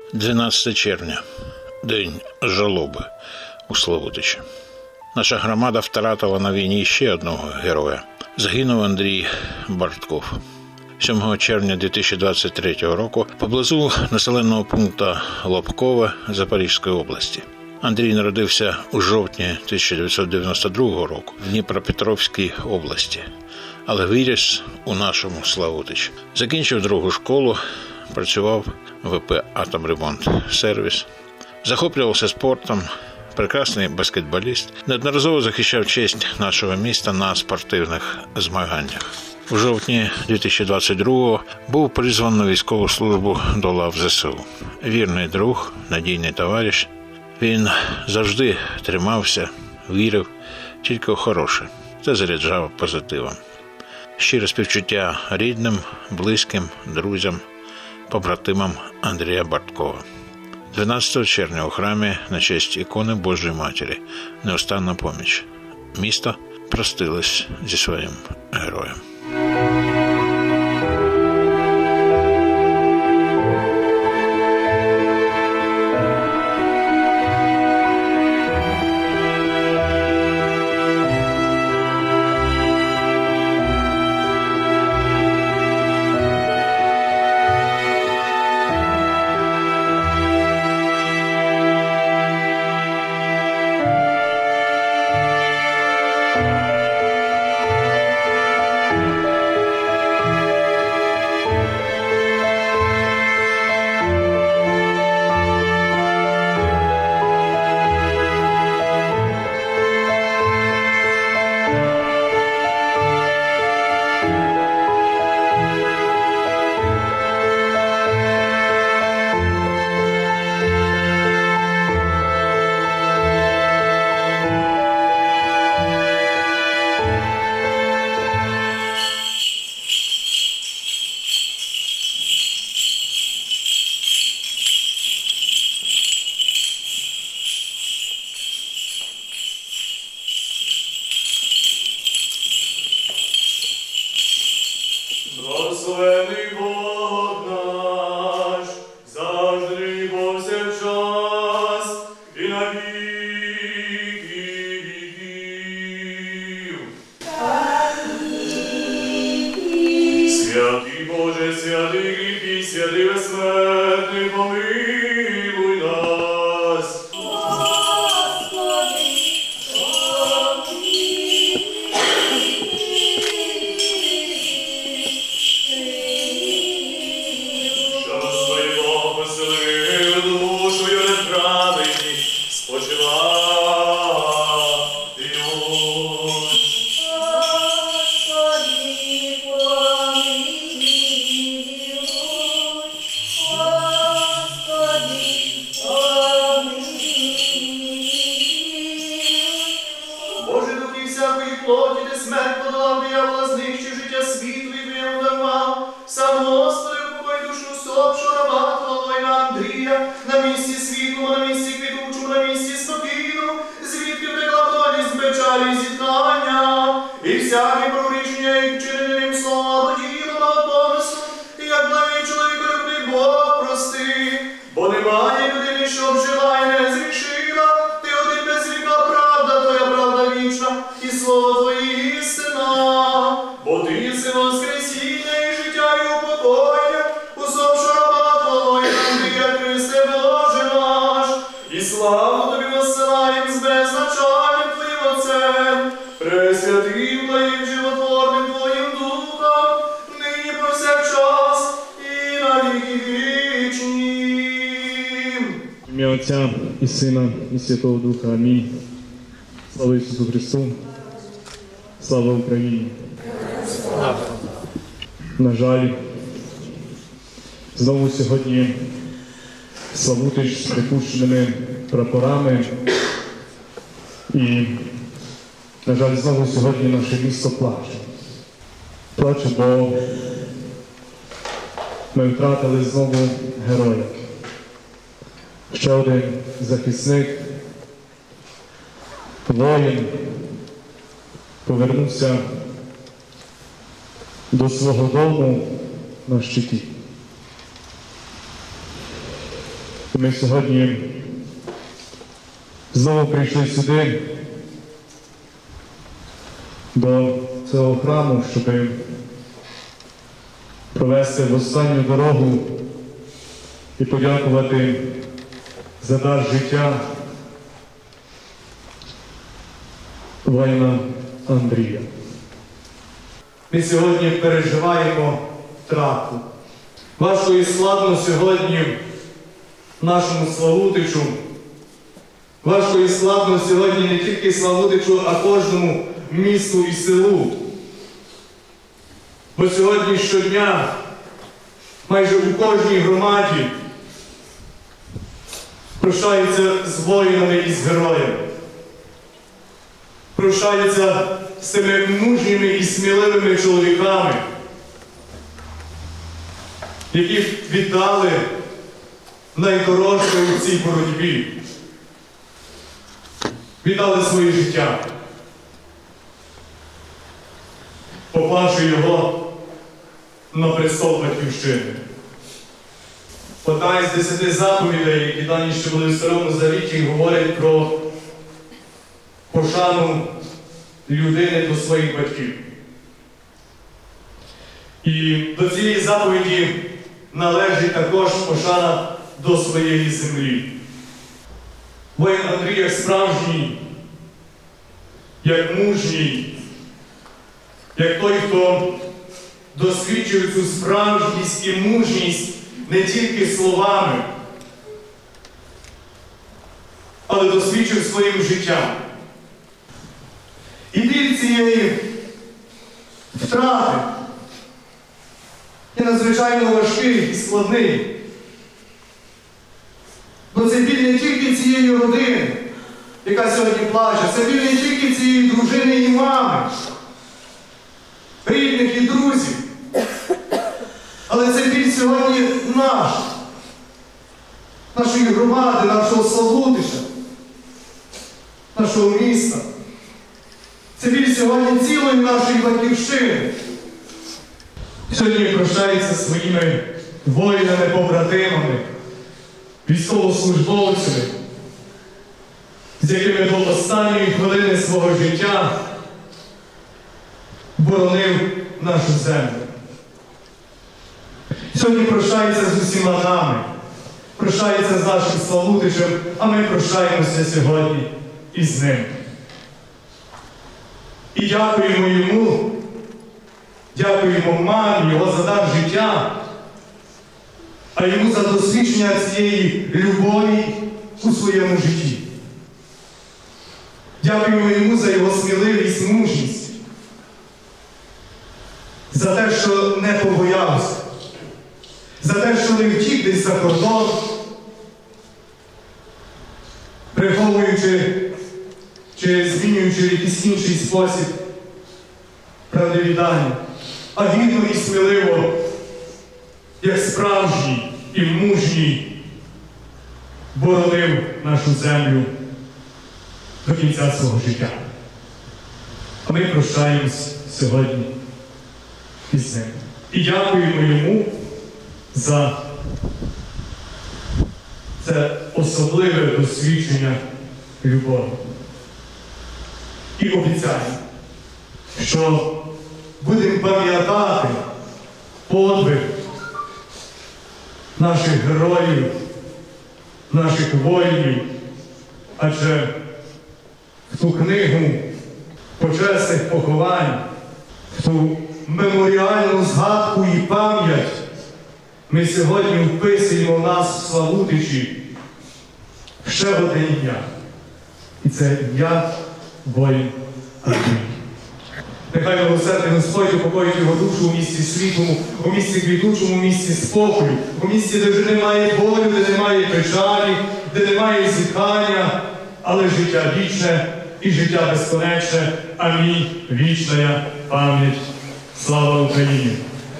12 червня – день жалоби у Славутичі. Наша громада втратила на війні ще одного героя. Загинув Андрій Бартков. 7 червня 2023 року поблизу населеного пункту Лобкове Запорізької області. Андрій народився у жовтні 1992 року в Дніпропетровській області, але виріс у нашому Славутичі. Закінчив другу школу, працював в ВП «Атомремонт-сервіс», захоплювався спортом, прекрасний баскетболіст, неодноразово захищав честь нашого міста на спортивних змаганнях. У жовтні 2022-го був призваний на військову службу до лав ЗСУ. Вірний друг, надійний товариш. Він завжди тримався, вірив тільки у хороше та заряджав позитивом. Щире співчуття рідним, близьким, друзям, побратимам Андрія Барткова. 12 червня у храмі на честь ікони Божої Матері «Неустанна поміч» місто простилось зі своїм героєм. Благословений Бог наш, завжди і повсякчас, і на віки віків. Святий Боже, святий кріпкий, святий безсмертний, помилуй нас. Боже, духи всякої плоті, де смерть подолав диявола, знищив життя світу і твоєму дарма. Сам Господи, упокой душу усопшого раба Твого воїна Андрія, на місці світлому, на місці квітучому, на місці спокійну, звідки втекла болість, печалі і зітхання, і всяке прорішення, і вчинене ним словом або ділом, або помислом, як благий чоловіку любний Бог прости, бо немає людини, що вжила і не зрішила, ти один без гріха, правда Твоя, правда вічна, і слово Твоє істина, бо ти єси воскресіння і життя і упокоєння, усопшого раба Твого і Андрія, Христе Боже наш, і славу Тобі воссилаєм з беззначальним Твоїм Отцем, пресвятим Твоїм животворним Твоїм Духом, нині повсякчас і на віки вічні. В ім'я Отця і Сина, і Святого Духа. Амінь. Слава Ісусу Христу. Слава Україні. На жаль, знову сьогодні Славутич з припущеними прапорами. І, на жаль, знову сьогодні наше місто плаче. Плаче, бо ми втратили знову героя. Ще один захисник, воїн, повернувся до свого дому на щиті. Ми сьогодні знову прийшли сюди, до цього храму, щоб провести в останню дорогу і подякувати за дар життя воїна Андрія. Ми сьогодні переживаємо втрату. Важко і складно сьогодні нашому Славутичу. Важко і складно сьогодні не тільки Славутичу, а кожному місту і селу. Бо сьогодні щодня майже у кожній громаді прощаються з воїнами і з героями. Прощаються з тими мужніми і сміливими чоловіками, які віддали найдорожче у цій боротьбі. Віддали своє життя, поклавши його на престол Батьківщини. Одна із 10 заповідей, які дані ще були в Старому Завіті, говорять про пошану людини до своїх батьків. І до цієї заповіді належить також пошана до своєї землі. Воїн Андрій як справжній, як мужній, як той, хто досвідчив цю справжність і мужність не тільки словами, але досвідчив своїм життям. І біль цієї втрати є надзвичайно важкий і складний. Бо це біль не тільки цієї родини, яка сьогодні плаче, це біль не тільки цієї дружини і мами, рідних і друзів. Але це біль сьогодні наш, нашої громади, нашого Славутича, нашого міста. Це біль сьогодні цілої нашої Батьківщини. Сьогодні прощається зі своїми воїнами-побратимами, військовослужбовцями, з якими до останньої хвилини свого життя боронив нашу землю. Сьогодні прощається з усіма нами, прощається з нашим Славутичем, а ми прощаємося сьогодні із ним. І дякуємо йому, дякуємо мамі, його за дар життя, а йому за досвідчення цієї любові у своєму житті. Дякуємо йому за його сміливість, мужність, за те, що не побоявся, за те, що не втік десь за кордон, приховуючи чи змінюючи в якийсь інший спосіб правдивідання, а гідно і сміливо, як справжній і мужній, боронив нашу землю до кінця свого життя. А ми прощаємось сьогодні із ним. І дякуємо йому за це особливе досвідчення любові. І обіцяємо, що будемо пам'ятати подвиг наших героїв, наших воїнів, адже в ту книгу почесних поховань, в ту меморіальну згадку і пам'ять ми сьогодні вписуємо в нас в Славутичі ще одне ім'я. І це ім'я воїн Андрій. Нехай милосердний Господь упокоїть його душу у місці світлому, у місці квітучому, у місці спокою, у місці, де вже немає болю, де немає печалі, де немає зітхання, але життя вічне і життя безконечне. Амінь. Вічна пам'ять. Слава Україні!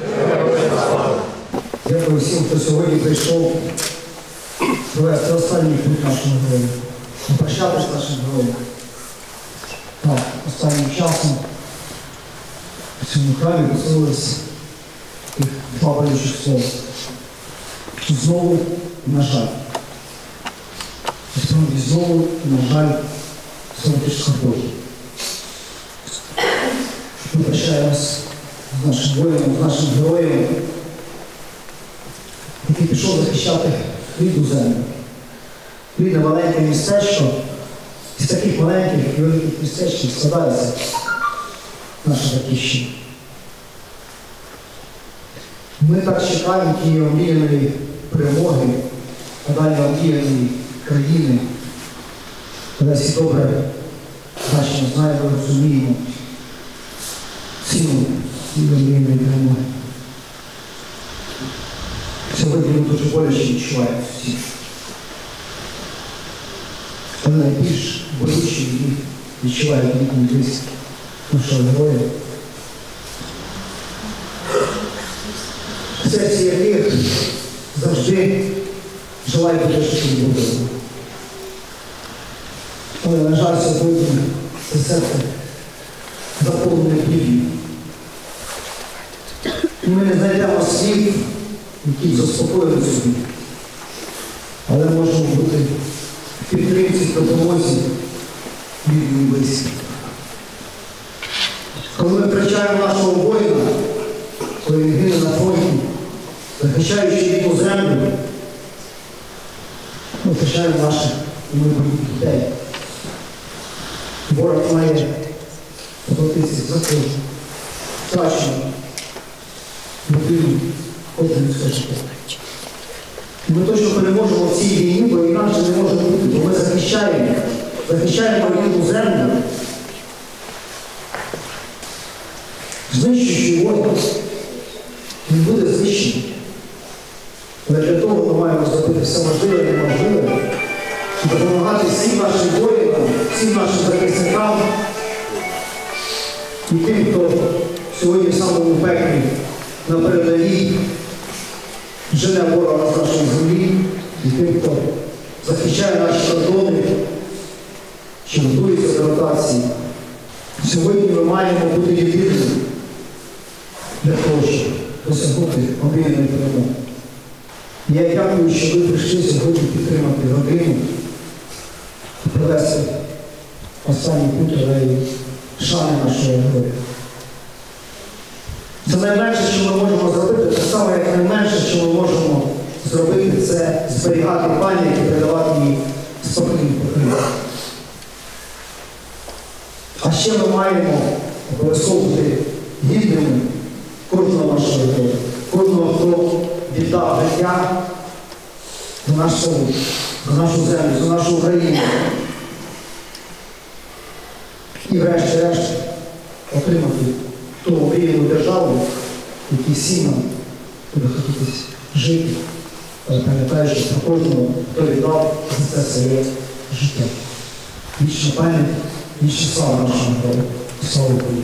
Дякую всім, хто сьогодні прийшов провести останній путь нашого героя. Попрощатися з нашим героєм. Так, останнім часом в цьому храмі посилилось тих два болючих слова. Знову, на жаль. і знову, на жаль, Солотичського року. Ми прощаємось з нашим воїном, з нашим героєм, який пішов захищати рідну землю. Рідне маленьке містечко, з таких маленьких і великих містечків складається наша батьківщина. Ми так чекаємо тієї омріяної перемоги, а далі омріяної країни, коли всі добре бачимо, знаємо, розуміємо ціну цієї омріяної перемоги. Сьогодні ми дуже боляче відчуваємо всі. Але найбільш болючі відчувають рідні близькі нашого героя. В серці яких завжди желає бути життям Богом. Але, на жаль, сьогодні це серце заповнене білью. І ми не знайдемо слів, які заспокоїли собі. Але можемо бути в підтримці, допомозі рідні і близькі. Коли ми втрачаємо нашого воїна, коли він гине на фронті, захищаючи рідну землю, ми втрачаємо наших майбутніх дітей. Ворог має поплатитися за кожну втрачену людину, кожне людське життя. Ми точно переможемо в цій війні, бо інакше не може бути, бо ми захищаємо рідну землю. Знищуючий ворог, він буде знищений. Але для того ми маємо зробити все можливе і неможливе, і допомагати всім нашим воїнам, всім нашим захисникам і тим, хто сьогодні в самому пеклі на передовій жене ворога з нашої землі, і тим, хто захищає наші кордони, що готується до ротації. Сьогодні ми маємо бути єдиними для того, щоб досягнути омріяної перемоги. Я дякую, що ви прийшли сьогодні підтримати родину і провести останній путь алеї шани нашого героя. Це найменше, що ми можемо зробити, так само, як найменше, що ми можемо зробити, це зберігати пам'ять і передавати її спокійно поколінням. А ще ми маємо обов'язково бути гідними кожного нашого героя, кожного, хто віддав життя за нашу землю, за нашу Україну. І врешті-решт отримати ту омріяну державу, в якій всім нам буде хотітись жити, але пам'ятаючи про кожного, хто віддав за це своє життя. Вічна пам'ять, вічна слава нашому герою. Слава Україні!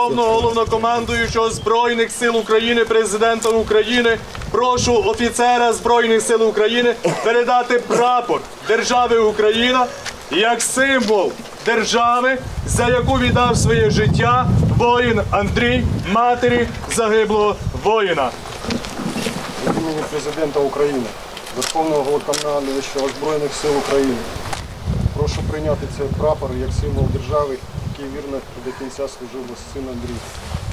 Верховного Головнокомандуючого Збройних сил України, Президента України, прошу офіцера Збройних сил України передати прапор держави Україна як символ держави, за яку віддав своє життя воїн Андрій, матері загиблого воїна. Від імені Президента України, Верховного Головнокомандуючого Збройних сил України, прошу прийняти цей прапор як символ держави, який вірно до кінця служив син Андрій.